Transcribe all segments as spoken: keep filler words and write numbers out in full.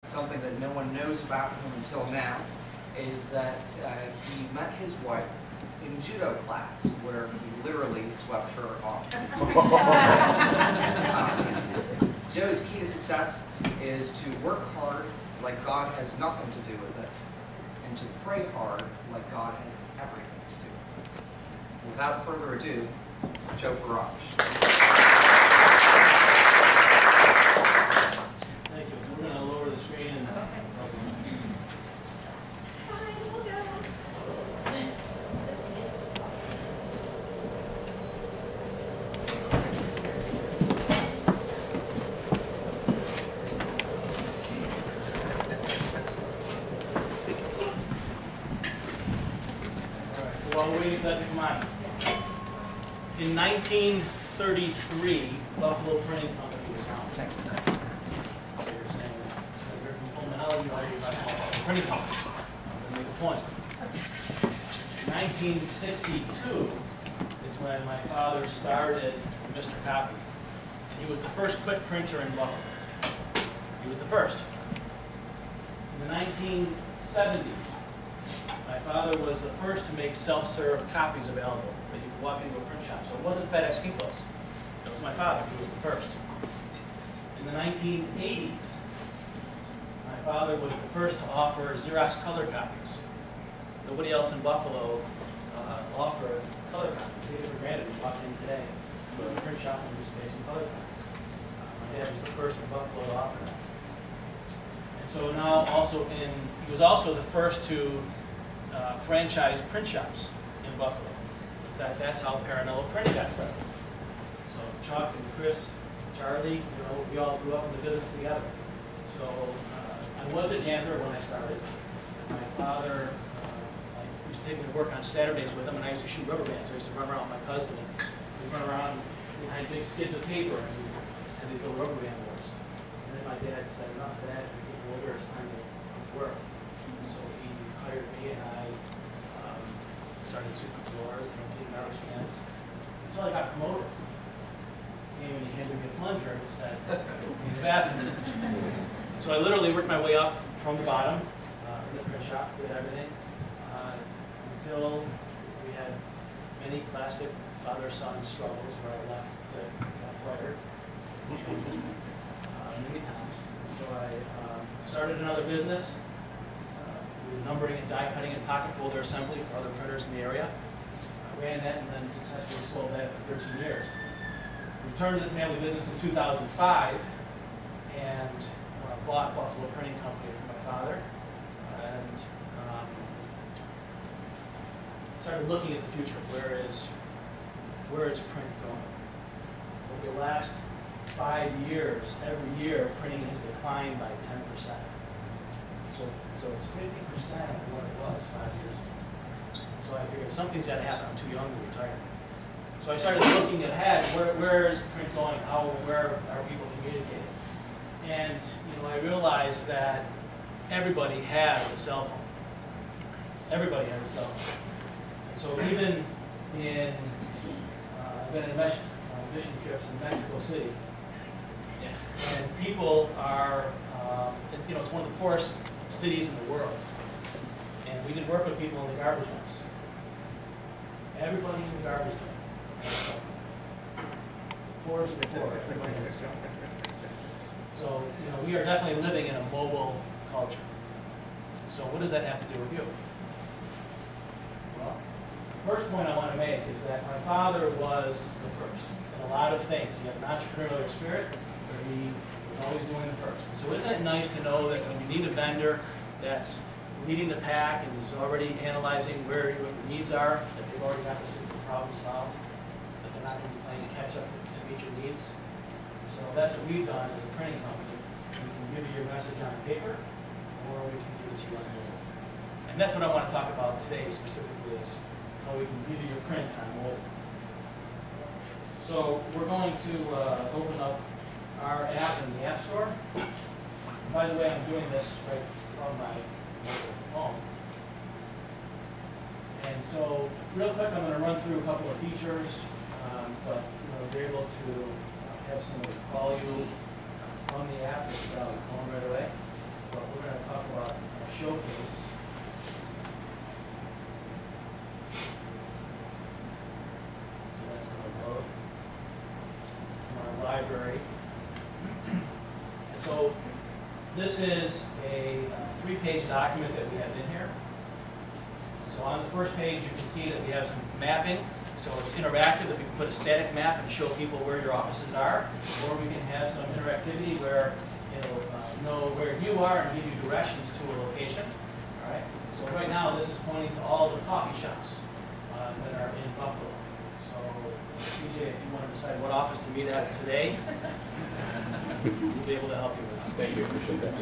Something that no one knows about him until now is that uh, he met his wife in judo class, where he literally swept her off. um, Joe's key to success is to work hard like God has nothing to do with it, and to pray hard like God has everything to do with it. Without further ado, Joe Farage. Thank you. We're going to lower the screen and while we're waiting for that to come on. In nineteen thirty-three, Buffalo Printing Company was founded. So you're saying, you're from Fulminelli, you already about the printing company. I'm going to make a point. nineteen sixty-two is when my father started Mister Copy. And he was the first quick printer in Buffalo. He was the first. In the nineteen seventies, my father was the first to make self-serve copies available that you could walk into a print shop. So it wasn't FedEx Kinkos. It was my father who was the first. In the nineteen eighties, my father was the first to offer Xerox color copies. Nobody else in Buffalo uh, offered color copies. They took it for granted. We walk in today to a print shop and just make some color copies. Uh, my dad was the first in Buffalo to offer that. And so now also in, he was also the first to Uh, franchise print shops in Buffalo. In fact, that's how Paranello Printing got started. So Chuck and Chris, Charlie, you know, we all grew up in the business together. So uh, I was a janitor when I started. My father, uh, I used to take me to work on Saturdays with him, and I used to shoot rubber bands. So I used to run around with my cousin, and we'd run around behind big skids of paper, and we'd send these little rubber band wars. And then my dad said, enough of that, we're getting older, it's time to come to work. So he hired me, and I um, started sweeping floors and cleaning garbage cans until I got promoted. Came and he handed me a plunger and said, "Clean the bathroom." So I literally worked my way up from the bottom uh, in the print shop, did everything uh, until we had many classic father-son struggles where I left the got fired uh, many times. So I um, started another business. Numbering and die cutting and pocket folder assembly for other printers in the area. I ran that and then successfully sold that for thirteen years. Returned to the family business in two thousand five and uh, bought Buffalo Printing Company from my father and um, started looking at the future. Where is, where is print going? Over the last five years, every year, printing has declined by ten percent. So, so it's fifty percent of what it was five years ago. So I figured something's got to happen. I'm too young to retire. So I started looking ahead. Where, where is print going? How, where are people communicating? And you know, I realized that everybody has a cell phone. Everybody has a cell phone. And so even in, uh, I've been in mission, uh, mission trips in Mexico City, and people are, uh, you know, it's one of the poorest cities in the world. And we did work with people in the garbage dumps. Everybody in the garbage dump. Poorest of the poor. Everybody has a cell phone. So, you know, we are definitely living in a mobile culture. So what does that have to do with you? Well, the first point I want to make is that my father was the first in a lot of things. He had an entrepreneurial spirit, where he always doing the first. So isn't it nice to know that when you need a vendor that's leading the pack and is already analyzing where what your needs are, that they've already got the simple problem solved, that they're not going to be playing catch up to, to meet your needs? So that's what we've done as a printing company. We can give you your message on paper, or we can give it to you on mobile. And that's what I want to talk about today specifically, is how we can give you your print on mobile. So we're going to uh, open up our app in the App Store. And by the way, I'm doing this right from my mobile phone. And so, real quick, I'm going to run through a couple of features, um, but you know, they're able to uh, have somebody call you from the app, just uh, phone right away. So this is a uh, three-page document that we have in here. So on the first page, you can see that we have some mapping. So it's interactive, that we can put a static map and show people where your offices are. Or we can have some interactivity where it'll uh, know where you are and give you directions to a location. All right. So right now, this is pointing to all the coffee shops uh, that are in Buffalo. So C J, if you want to decide what office to meet at today, we'll be able to help you with that. Thank you, appreciate that.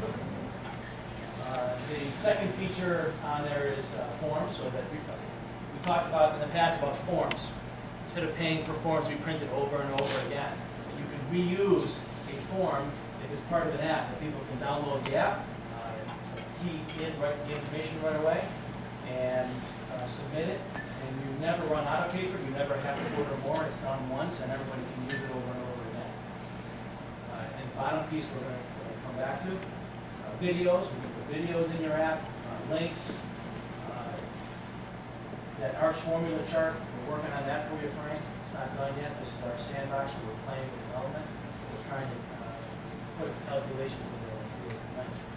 Uh, the second feature on there is uh, forms, so that we, we talked about in the past about forms. Instead of paying for forms we printed over and over again, you can reuse a form if it's part of an app that people can download the app, uh, key in right, the information right away, and uh, submit it. And you never run out of paper, you never have to order more, it's done once, and everybody can use it over and over again. Uh, and the bottom piece we're going to come back to, uh, videos. We can put videos in your app, uh, links, uh, that Arch formula chart, we're working on that for you, Frank. It's not done yet. This is our sandbox where we're playing with development. We're trying to uh, put calculations in there like we mentioned.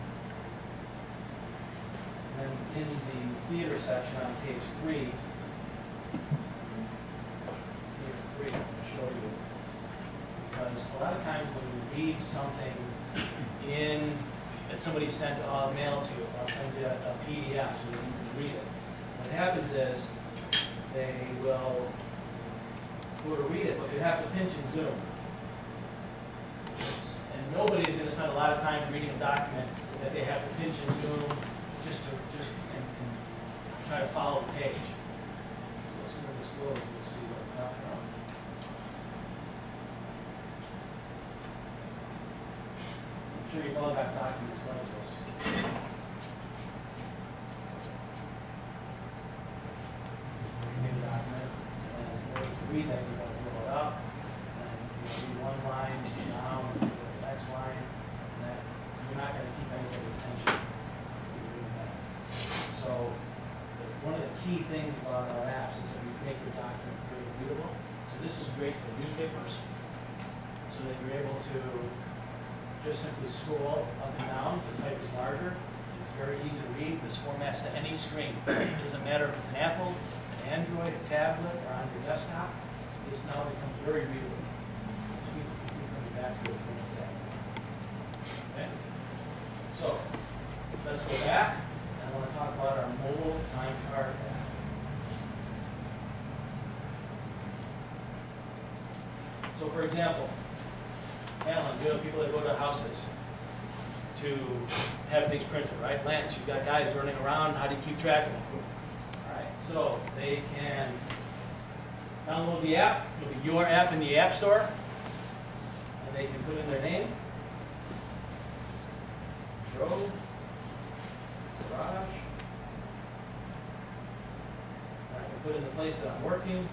And then in the theater section on page three, theater three, I'll show you. Because a lot of times when you read something in that somebody sent uh, mail to you, I'll send you a, a P D F so that you can read it. What happens is they will go to read it, but you have to pinch and zoom. It's, and nobody is going to spend a lot of time reading a document that they have to pinch and zoom just to just and, and try to follow the page. So some of the slow, you'll see what I'm talking about. I'm sure you've all got documents like this. Read the document, and in order to read that, you got to blow it up, and you read one line down, and go to the next line, and that you're not going to keep anybody's attention if you're doing that. So, the- one of the key things about our apps is that we make your document very readable. So this is great for newspapers, so that you're able to just simply scroll up and down. The type is larger. It's very easy to read. This formats to any screen. It doesn't matter if it's an Apple, an Android, a tablet, or on your desktop. This now becomes very readable. Let me bring you back to it for that. Okay. So let's go back, and I want to talk about our mobile time card app. So, for example, Alan, you know, people that go to houses to have things printed, right? Lance, you've got guys running around. How do you keep track of them? All right, so they can download the app. It'll be your app in the App Store, and they can put in their name, Joe Garage. I can put in the place that I'm working.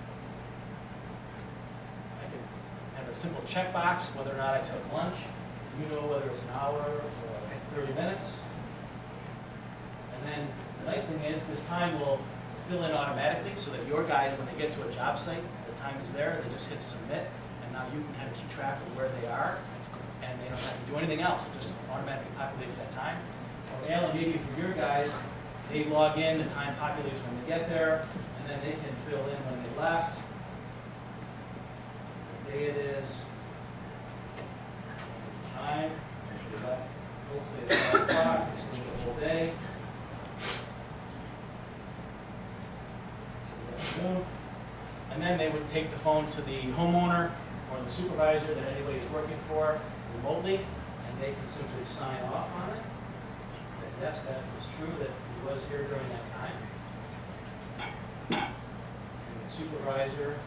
A simple checkbox, whether or not I took lunch. You know whether it's an hour or thirty minutes. And then the nice thing is this time will fill in automatically so that your guys, when they get to a job site, the time is there, they just hit submit, and now you can kind of keep track of where they are, and they don't have to do anything else. It just automatically populates that time. So Alan, maybe for your guys, they log in, the time populates when they get there, and then they can fill in when they left. Day it is, time, we left, hopefully it's five o'clock, this will be the whole day. So and then they would take the phone to the homeowner or the supervisor that anybody is working for remotely, and they can simply sign off on it. That yes, that was true, that he was here during that time. And the supervisor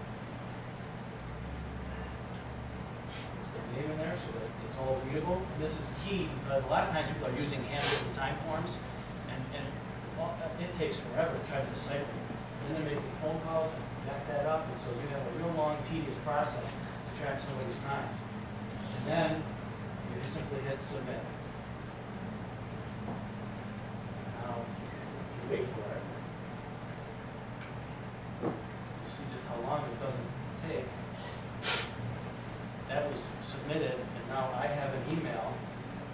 name in there so that it's all readable. And this is key because a lot of times people are using handwritten time forms, and, and well, it takes forever to try to decipher it. And then they're making phone calls and back that up, and so you have a real long, tedious process to track somebody's time. And then you just simply hit submit. Now, if you wait for it, you see just how long it doesn't take. That was submitted, and now I have an email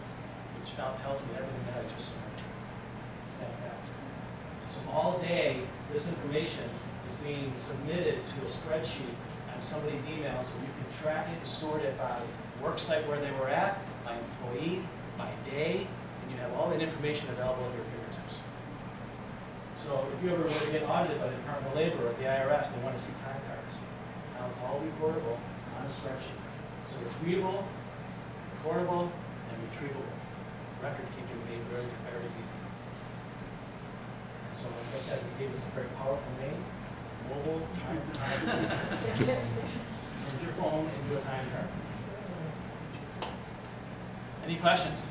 which now tells me everything that I just submitted. It's that fast. So all day, this information is being submitted to a spreadsheet on somebody's email, so you can track it and sort it by work site where they were at, by employee, by day, and you have all that information available at your fingertips. So if you ever were to get audited by the Department of Labor or the I R S, they want to see time cards. Now it's all recordable on a spreadsheet. So it's readable, recordable, and retrievable. Record keeping made very, very easy. So like I said, we gave this a very powerful name, mobile time card. Turn your phone into a time card. Any questions?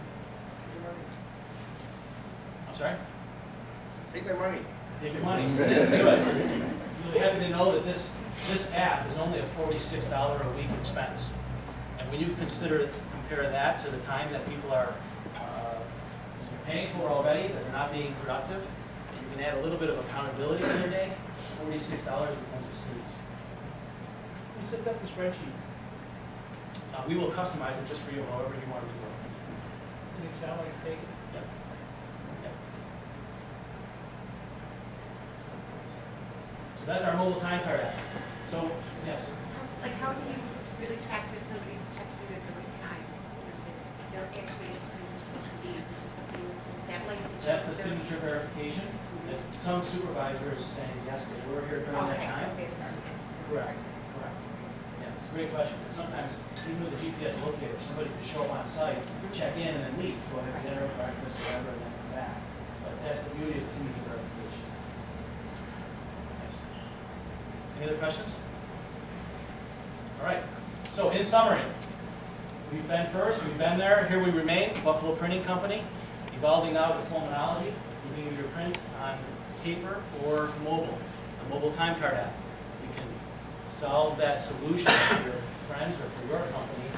I'm sorry? Take my money. Take your money. Let's do it. You'll be happy to know that this, this app is only a forty-six dollars a week expense. And when you consider, compare that to the time that people are uh, paying for already, that they're not being productive, and you can add a little bit of accountability in their day, forty-six dollars becomes a sneeze. Who sets up the spreadsheet? Uh, we will customize it just for you, however you want it to work. In Excel, I can take it. Yep. Yep. So that's our mobile time card app. So, yes. Like, how do you really track that somebody's checking it at the right time? They're actually, things are supposed to be, is there something, is that like? That's the signature verification. It's some supervisors saying, yes, they were here during that Okay, so time. they are. Correct, correct. Yeah, it's a great question. Because sometimes, even with the G P S locator, somebody could show up on site, check in, and then leave, go have dinner, breakfast, whatever, and then come back. But that's the beauty of the signature verification. Nice. Any other questions? All right. So, in summary, we've been first, we've been there, here we remain, Buffalo Printing Company, evolving now to Fulminology, giving you your print on paper or mobile, the mobile time card app. We can solve that solution for your friends or for your company